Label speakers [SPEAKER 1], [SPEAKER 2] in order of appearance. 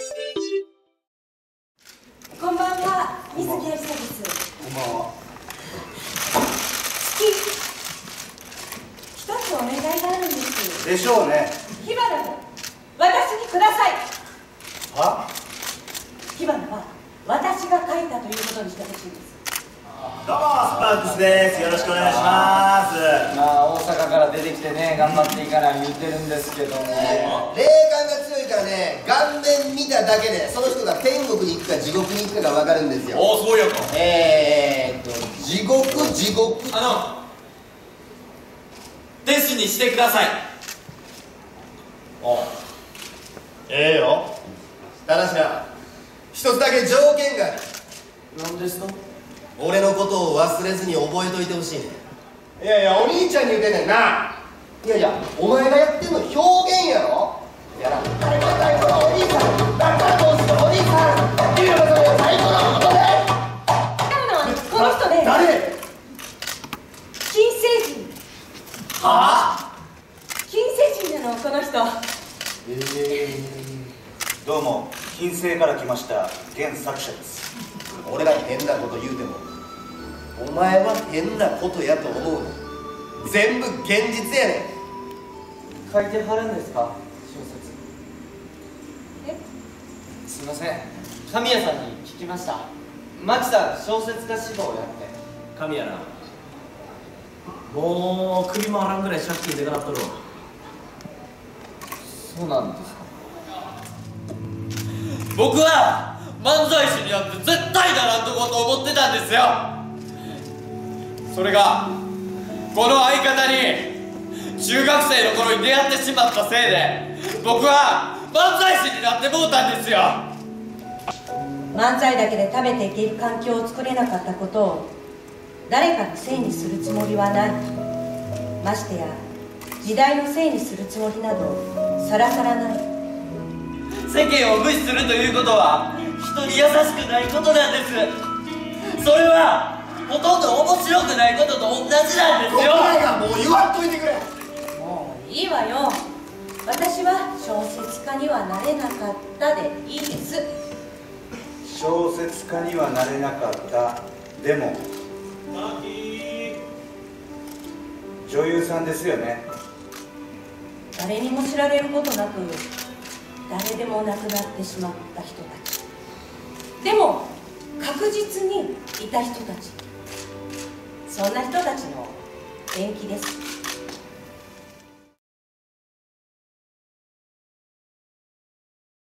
[SPEAKER 1] こんばんは、水木有沙です。
[SPEAKER 2] こんばんは。
[SPEAKER 1] 一つお願いがあるんです。
[SPEAKER 2] でしょうね。
[SPEAKER 1] 火花を私にください。
[SPEAKER 2] は？
[SPEAKER 1] 火花は私が書いたということにしてほしいんです。
[SPEAKER 3] どうも、スパークスです。よろしくお願いします。
[SPEAKER 4] まあ大阪から出てきてね、頑張っていかない言ってるんですけどね。
[SPEAKER 5] 霊感が強いからね、顔面見ただけでその人が天国に行くか地獄に行くかが分かるんですよ。
[SPEAKER 3] おお、そうやか。
[SPEAKER 5] 地獄。
[SPEAKER 3] 弟子にしてください。
[SPEAKER 5] ええよ。ただしな、一つだけ条件がある。
[SPEAKER 4] なんですか？
[SPEAKER 5] 俺のことを忘れずに覚えといてほしいね。
[SPEAKER 2] いやいや、お兄ちゃんに言うてんねんな。
[SPEAKER 5] いやいや、お前がやってんの表現やろ。いやな、最高のお兄さん、だからどうするお兄さん、いいのかそれ最高のことで。
[SPEAKER 1] この人で
[SPEAKER 5] 誰？
[SPEAKER 1] 金星人。
[SPEAKER 5] はあ？
[SPEAKER 1] 金星人なの、この人。
[SPEAKER 3] どうも、金星から来ました原作者です。
[SPEAKER 5] 俺が変なこと言うてもお前は変なことやと思うの。全部現実やねん。
[SPEAKER 4] 書いてはるんですか？小説。
[SPEAKER 1] え？
[SPEAKER 4] すいません。神谷さんに聞きました。マキさん小説家志望やって。
[SPEAKER 6] 神谷な、もう首もあらんぐらい借金でかなっとるわ。
[SPEAKER 4] そうなんですか？
[SPEAKER 3] 僕は漫才師になって絶対ならんとこと思ってたんですよ。それがこの相方に中学生の頃に出会ってしまったせいで、僕は漫才師になってもうたんですよ。
[SPEAKER 1] 漫才だけで食べていける環境を作れなかったことを誰かのせいにするつもりはない。ましてや時代のせいにするつもりなどさらさらない。
[SPEAKER 3] 世間を無視するということは人に優しくないことなんです。それはほとんど面白くないことと同じなんですよ。
[SPEAKER 5] お前がもう言わんといてくれ。
[SPEAKER 1] もういいわよ。私は小説家にはなれなかったでいいです。
[SPEAKER 3] 小説家にはなれなかった。でも女優さんですよね。
[SPEAKER 1] 誰にも知られることなく誰でも亡くなってしまった人たち、でも確実にいた人たち、そんな人たちの伝記です。